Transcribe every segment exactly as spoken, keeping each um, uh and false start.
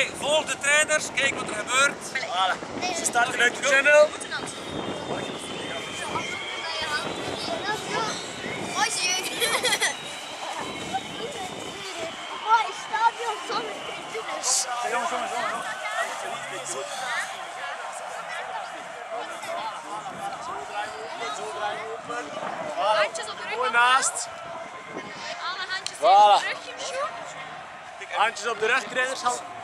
Oké, volg de trainers, kijk wat er gebeurt. Voilà. Ze starten uit de tunnel. Mooi stadion zonder tribunes. Jongens, jongens, jongens. Handjes op de rug. Mooi naast. Alle handjes Voilà. op de rug, Jimsjoe. Handjes op de rug, trainers.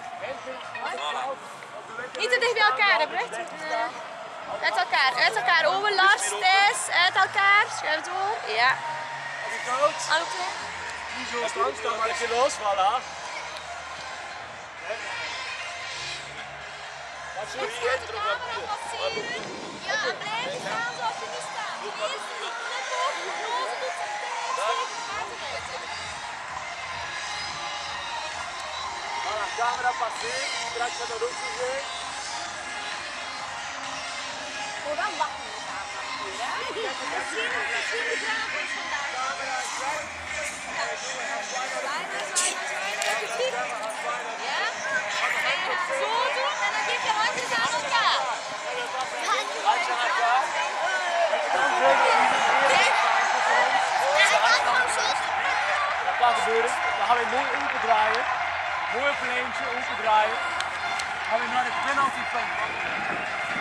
Niet te dicht bij elkaar, hè, Brecht? Uit elkaar, uit elkaar. Owen, Lars, Thijs, uit elkaar. Schuif door. Ja. Oké. Niet zo staan, staan maar even los, voilà. Wat zo hier De camera wat zien. Ja, en blijf staan zoals je nu staat. Eerst die knop op, de nose doet zijn tijd, steekt het buiten uit. Voilà, camera passeert, straks gaat dat ook zo zijn. Voor wel wachten op de camera natuurlijk, hè? Misschien, misschien de grafisch vandaag. Camera is weg. Zwaai maar, zwaai maar, zwaai maar. Effectief. Ja? En je gaat zo doen en dan geef je handjes aan elkaar. Handje aan elkaar. Wat gaat gebeuren? Dan gaan we mooi open draaien. Mooi op een eentje, open draaien. Dan gaan we naar de penalty punt.